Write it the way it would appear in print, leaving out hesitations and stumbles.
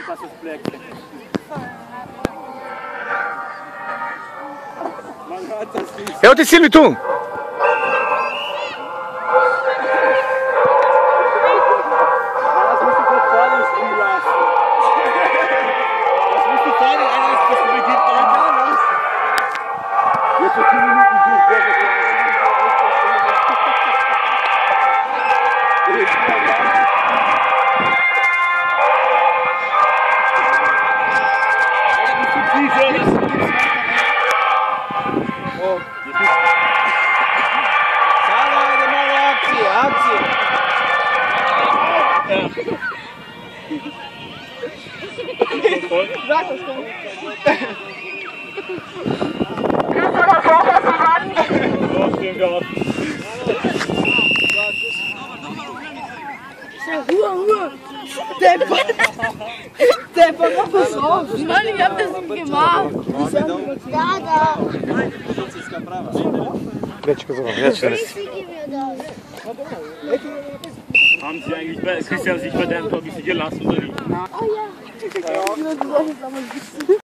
Was ist Black? Man hört das nicht. É o Silvio, tu! Sag es doch. Ruhe. Depper, mach was auf. Mann, ich hab das nicht gemacht. Da. Haben Sie eigentlich bei Christian sich bei deinem Tor gelassen oder wie? Oh ja.